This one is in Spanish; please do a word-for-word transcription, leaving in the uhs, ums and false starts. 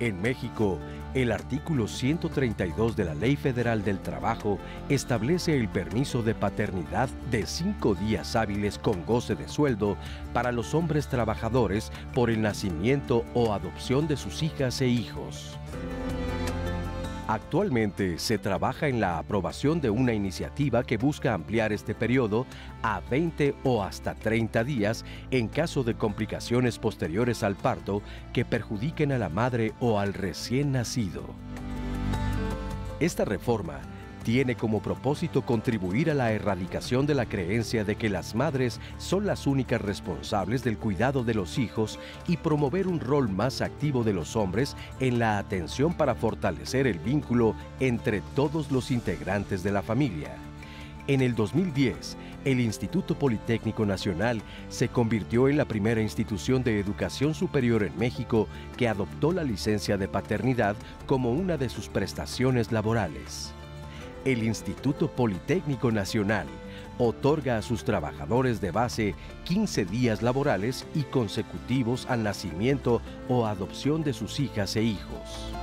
En México, el artículo ciento treinta y dos de la Ley Federal del Trabajo establece el permiso de paternidad de cinco días hábiles con goce de sueldo para los hombres trabajadores por el nacimiento o adopción de sus hijas e hijos. Actualmente se trabaja en la aprobación de una iniciativa que busca ampliar este periodo a veinte o hasta treinta días en caso de complicaciones posteriores al parto que perjudiquen a la madre o al recién nacido. Esta reforma tiene como propósito contribuir a la erradicación de la creencia de que las madres son las únicas responsables del cuidado de los hijos y promover un rol más activo de los hombres en la atención para fortalecer el vínculo entre todos los integrantes de la familia. En el dos mil diez, el Instituto Politécnico Nacional se convirtió en la primera institución de educación superior en México que adoptó la licencia de paternidad como una de sus prestaciones laborales. El Instituto Politécnico Nacional otorga a sus trabajadores de base quince días laborales y consecutivos al nacimiento o adopción de sus hijas e hijos.